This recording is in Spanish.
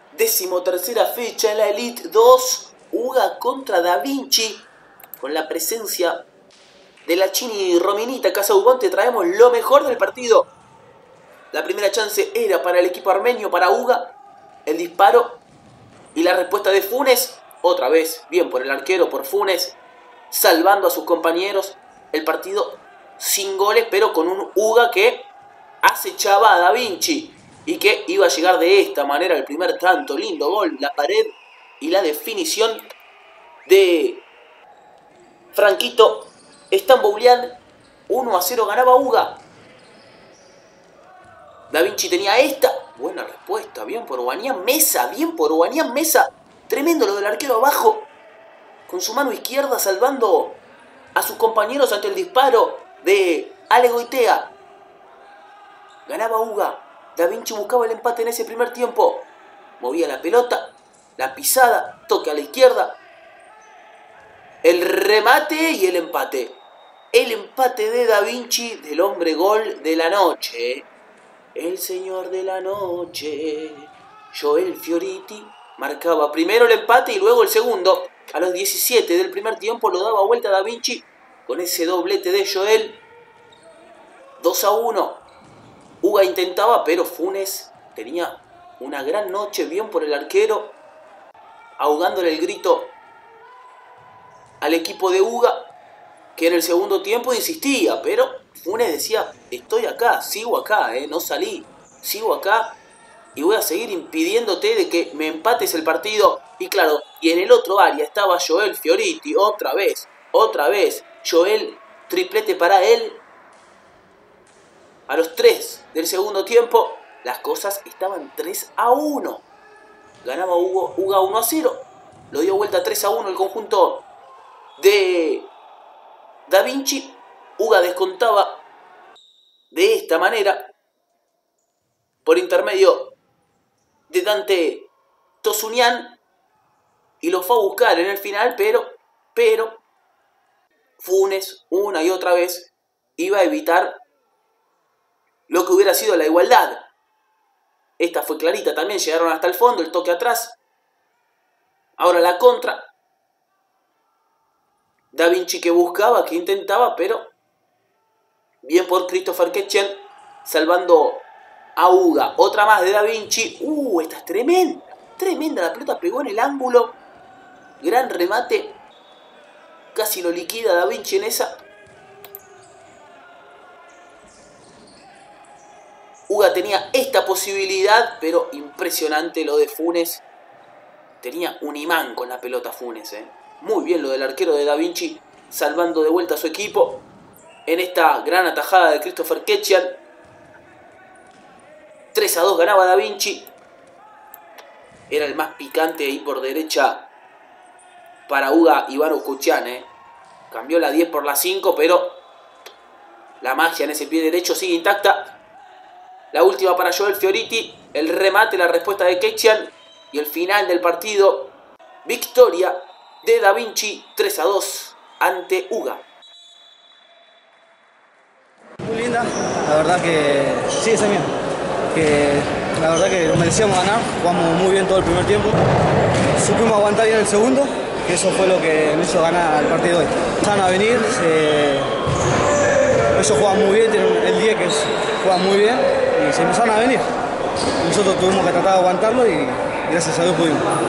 13ª fecha en la Elite 2. UGA contra Da Vinci. Con la presencia de la Chini y Rominita Casaubon te traemos lo mejor del partido. La primera chance era para el equipo armenio, para UGA. El disparo y la respuesta de Funes. Otra vez, bien por el arquero, por Funes, salvando a sus compañeros. El partido sin goles, pero con un UGA que acechaba a Da Vinci y que iba a llegar de esta manera el primer tanto. Lindo gol, la pared y la definición de Franquito Stamboulian. 1-0 ganaba UGA. Da Vinci tenía esta. Buena respuesta, bien por Wanyama Meza, bien por Wanyama Meza. Tremendo lo del arquero abajo, con su mano izquierda salvando a sus compañeros ante el disparo de Ale Goitea. Ganaba UGA. Da Vinci buscaba el empate en ese primer tiempo. Movía la pelota, la pisada, toque a la izquierda. El remate y el empate. El empate de Da Vinci, del hombre gol de la noche. El señor de la noche, Joel Fioriti, marcaba primero el empate y luego el segundo. A los 17 del primer tiempo lo daba vuelta Da Vinci con ese doblete de Joel. 2-1. UGA intentaba, pero Funes tenía una gran noche, bien por el arquero, ahogándole el grito al equipo de UGA, que en el segundo tiempo insistía, pero Funes decía: estoy acá, sigo acá, no salí, sigo acá y voy a seguir impidiéndote de que me empates el partido. Y claro, y en el otro área estaba Joel Fioriti, otra vez, Joel, triplete para él. A los 3 del segundo tiempo, las cosas estaban 3-1. Ganaba UGA 1-0. Lo dio vuelta 3-1 el conjunto de Da Vinci. UGA descontaba de esta manera por intermedio de Dante Tozunian y lo fue a buscar en el final, pero Funes una y otra vez iba a evitar lo que hubiera sido la igualdad. Esta fue clarita también, llegaron hasta el fondo, el toque atrás. Ahora la contra. Da Vinci que buscaba, que intentaba, pero bien por Christopher Ketchen, salvando a UGA. Otra más de Da Vinci. Esta es tremenda. Tremenda, la pelota pegó en el ángulo. Gran remate. Casi lo liquida Da Vinci en esa. UGA tenía esta posibilidad, pero impresionante lo de Funes. Tenía un imán con la pelota Funes. Muy bien lo del arquero de Da Vinci, salvando de vuelta a su equipo en esta gran atajada de Christopher Ketchen. 3-2 ganaba Da Vinci. Era el más picante ahí por derecha para UGA, Ivano Kuchian. Cambió la 10 por la 5, pero la magia en ese pie derecho sigue intacta. La última para Joel Fioriti, el remate, la respuesta de Ketchen y el final del partido. Victoria de Da Vinci 3-2 ante UGA. Muy linda, la verdad que sí, esa mía. Que la verdad que merecíamos ganar, jugamos muy bien todo el primer tiempo. Supimos aguantar bien el segundo, que eso fue lo que me hizo ganar el partido hoy. Empezaron a venir, ellos juegan muy bien, tienen el 10 que juegan muy bien y se empezaron a venir. Nosotros tuvimos que tratar de aguantarlo y gracias a Dios pudimos.